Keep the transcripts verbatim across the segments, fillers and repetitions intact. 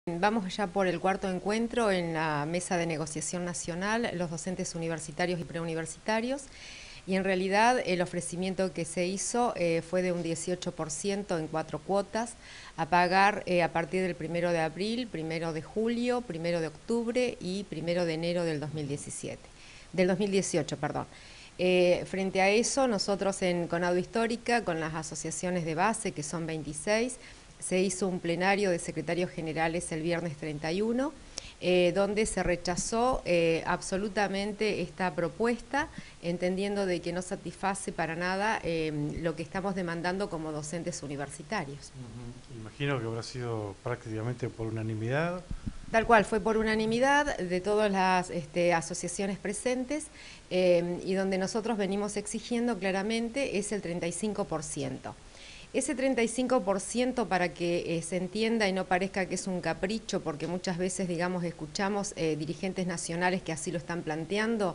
Vamos ya por el cuarto encuentro en la mesa de negociación nacional, los docentes universitarios y preuniversitarios, y en realidad el ofrecimiento que se hizo eh, fue de un dieciocho por ciento en cuatro cuotas a pagar eh, a partir del primero de abril, primero de julio, primero de octubre y primero de enero del dos mil diecisiete, del dos mil dieciocho, perdón. Eh, frente a eso, nosotros en Conadu Histórica, con las asociaciones de base, que son veintiséis, se hizo un plenario de secretarios generales el viernes treinta y uno, eh, donde se rechazó eh, absolutamente esta propuesta, entendiendo de que no satisface para nada eh, lo que estamos demandando como docentes universitarios. Uh-huh. Imagino que habrá sido prácticamente por unanimidad. Tal cual, fue por unanimidad de todas las este, asociaciones presentes eh, y donde nosotros venimos exigiendo claramente es el treinta y cinco por ciento. Ese treinta y cinco por ciento, para que eh, se entienda y no parezca que es un capricho, porque muchas veces, digamos, escuchamos eh, dirigentes nacionales que así lo están planteando,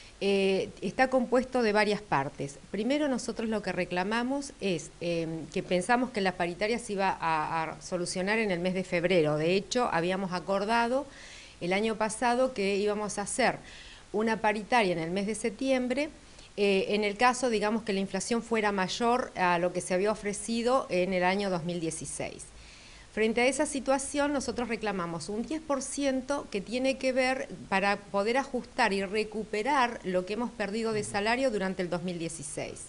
eh, está compuesto de varias partes. Primero, nosotros lo que reclamamos es eh, que pensamos que la paritaria se iba a, a solucionar en el mes de febrero. De hecho, habíamos acordado el año pasado que íbamos a hacer una paritaria en el mes de septiembre, Eh, en el caso, digamos, que la inflación fuera mayor a lo que se había ofrecido en el año dos mil dieciséis. Frente a esa situación, nosotros reclamamos un diez por ciento que tiene que ver para poder ajustar y recuperar lo que hemos perdido de salario durante el dos mil dieciséis.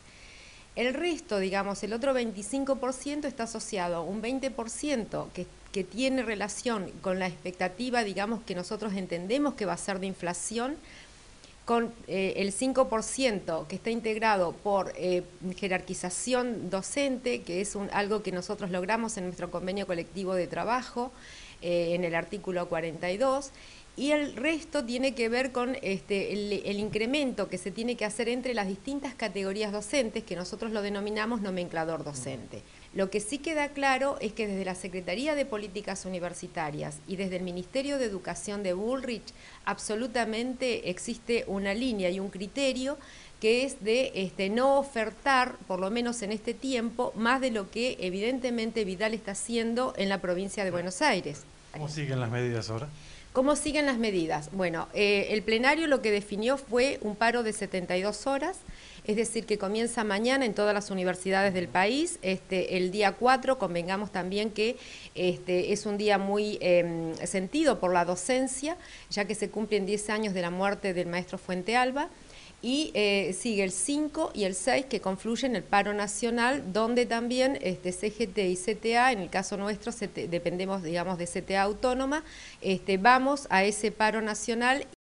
El resto, digamos, el otro veinticinco por ciento está asociado a un veinte por ciento que, que tiene relación con la expectativa, digamos, que nosotros entendemos que va a ser de inflación, con eh, el cinco por ciento que está integrado por eh, jerarquización docente, que es un, algo que nosotros logramos en nuestro convenio colectivo de trabajo, eh, en el artículo cuarenta y dos, y el resto tiene que ver con este, el, el incremento que se tiene que hacer entre las distintas categorías docentes, que nosotros lo denominamos nomenclador docente. Lo que sí queda claro es que desde la Secretaría de Políticas Universitarias y desde el Ministerio de Educación de Bullrich absolutamente existe una línea y un criterio que es de este, no ofertar, por lo menos en este tiempo, más de lo que evidentemente Vidal está haciendo en la provincia de Buenos Aires. ¿Cómo siguen las medidas ahora? ¿Cómo siguen las medidas? Bueno, eh, el plenario lo que definió fue un paro de setenta y dos horas, es decir, que comienza mañana en todas las universidades del país. Este, el día cuatro, convengamos también que este, es un día muy eh, sentido por la docencia, ya que se cumplen diez años de la muerte del maestro Fuentealba. Y eh, sigue el cinco y el seis, que confluyen el paro nacional, donde también este, C G T y C T A, en el caso nuestro C T, dependemos, digamos, de C T A autónoma, este, vamos a ese paro nacional